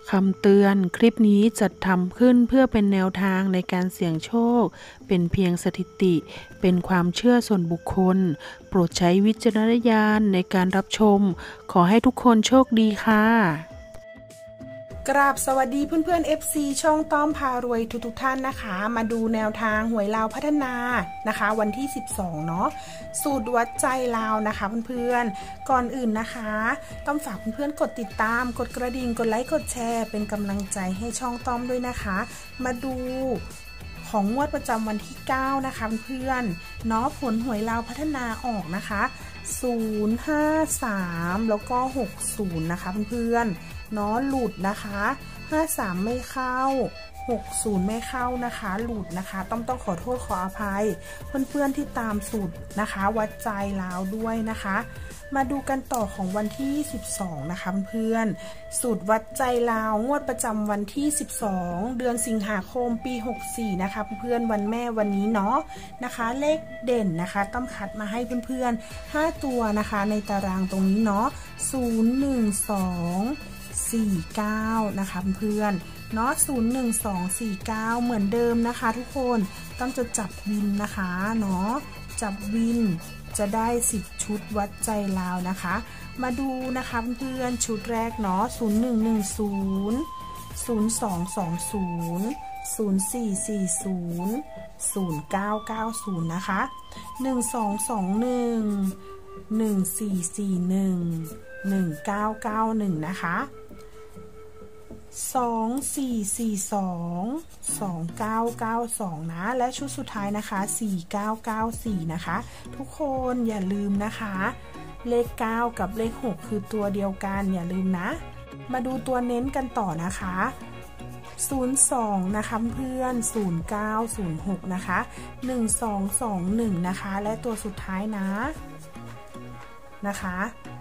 คำเตือนคลิปนี้จัดทำขึ้นเพื่อเป็นแนวทางในการเสี่ยงโชคเป็นเพียงสถิติเป็นความเชื่อส่วนบุคคลโปรดใช้วิจารณญาณในการรับชมขอให้ทุกคนโชคดีค่ะกราบสวัสดีเพื่อนๆ FC ช่องต้อมพารวยทุกท่านนะคะมาดูแนวทางหวยลาวพัฒนานะคะวันที่12เนาะสูตรวัดใจลาวนะคะเพื่อนๆก่อนอื่นนะคะต้องฝากเพื่อนๆกดติดตามกดกระดิ่งกดไลค์กดแชร์เป็นกำลังใจให้ช่องต้อมด้วยนะคะมาดูของงวดประจำวันที่9นะคะเพื่อนเนาะผลหวยลาวพัฒนาออกนะคะ053แล้วก็60นะคะเพื่อนๆเนาะหลุดนะคะ53ไม่เข้า60ไม่เข้านะคะหลุดนะคะต้องขอโทษขออภัยเพื่อนๆที่ตามสูตรนะคะวัดใจลาวด้วยนะคะมาดูกันต่อของวันที่12นะคะเพื่อนสูตรวัดใจลาวงวดประจำวันที่12เดือนสิงหาคมปี64นะคะเพื่อนวันแม่วันนี้เนาะนะคะเลขเด่นนะคะต้องคัดมาให้เพื่อนๆ5ตัวนะคะในตารางตรงนี้เนาะ01249นะคะเพื่อนเนาะ01249เหมือนเดิมนะคะทุกคนต้องจะจับวินนะคะเนาะจับวินจะได้10ชุดวัดใจลาวนะคะมาดูนะคะเพื่อนชุดแรกเนาะ0110 0220 0440 0990นะคะ1221 1441 1991นะคะ2442 2992นะและชุดสุดท้ายนะคะ4994นะคะทุกคนอย่าลืมนะคะเลข9กับเลข6คือตัวเดียวกันอย่าลืมนะมาดูตัวเน้นกันต่อนะคะ02นะคะเพื่อน0906นะคะ1221นะคะและตัวสุดท้ายนะคะ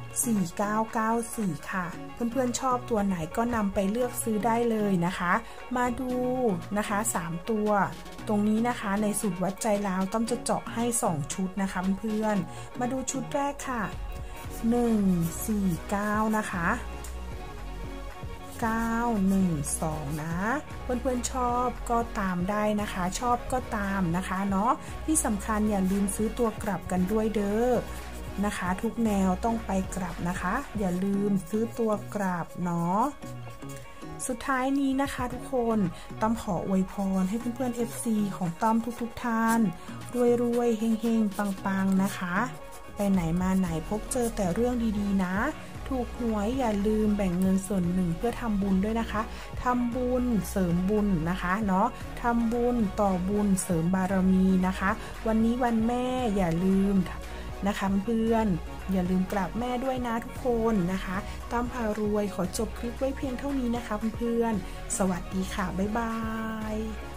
4994ค่ะเพื่อนๆชอบตัวไหนก็นำไปเลือกซื้อได้เลยนะคะมาดูนะคะ3ตัวตรงนี้นะคะในสูตรวัดใจลาวต้องจะเจาะให้2ชุดนะคะเพื่อนๆมาดูชุดแรกค่ะ149นะคะ912นะเพื่อนๆชอบก็ตามได้นะคะชอบก็ตามนะคะเนาะที่สำคัญอย่าลืมซื้อตัวกลับกันด้วยเด้อนะคะทุกแนวต้องไปกลับนะคะอย่าลืมซื้อตัวกลับเนาะสุดท้ายนี้นะคะทุกคนต้อมขออวยพรให้เพื่อนๆ FC ของต้อมทุกท่านรวยๆเฮงๆปังๆนะคะไปไหนมาไหนพบเจอแต่เรื่องดีๆนะถูกหวยอย่าลืมแบ่งเงินส่วนหนึ่งเพื่อทำบุญด้วยนะคะทำบุญเสริมบุญนะคะเนาะทำบุญต่อบุญเสริมบารมีนะคะวันนี้วันแม่อย่าลืมนะคะเพื่อนอย่าลืมกราบแม่ด้วยนะทุกคนนะคะต้อมพารวยขอจบคลิปไว้เพียงเท่านี้นะคะเพื่อนสวัสดีค่ะบ๊ายบาย